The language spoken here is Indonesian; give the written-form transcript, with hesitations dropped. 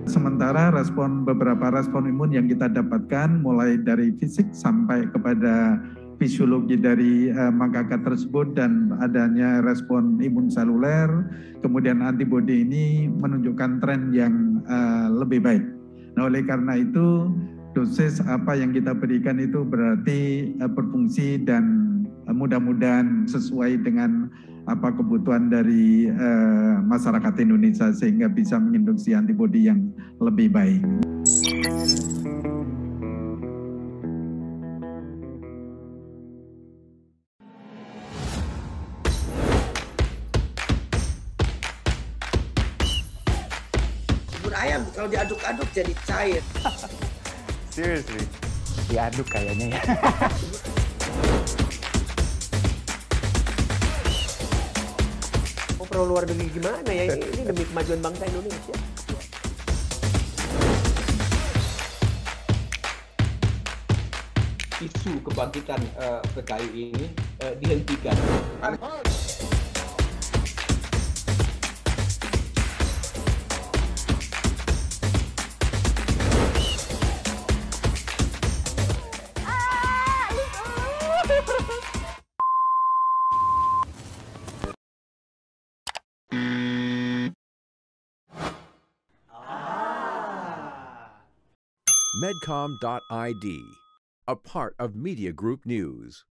Sementara beberapa respon imun yang kita dapatkan mulai dari fisik sampai kepada fisiologi dari makaka tersebut dan adanya respon imun seluler, kemudian antibodi ini menunjukkan tren yang lebih baik. Nah, oleh karena itu dosis apa yang kita berikan itu berarti berfungsi dan mudah-mudahan sesuai dengan apa kebutuhan dari masyarakat Indonesia sehingga bisa menginduksi antibodi yang lebih baik. Bubur ayam kalau diaduk-aduk jadi cair. Seriously, diaduk kayaknya ya. Oh, perlu luar negeri gimana ya? Ini demi kemajuan bangsa Indonesia. Isu kebangkitan PKI ini dihentikan. Medcom.id, a part of Media Group News.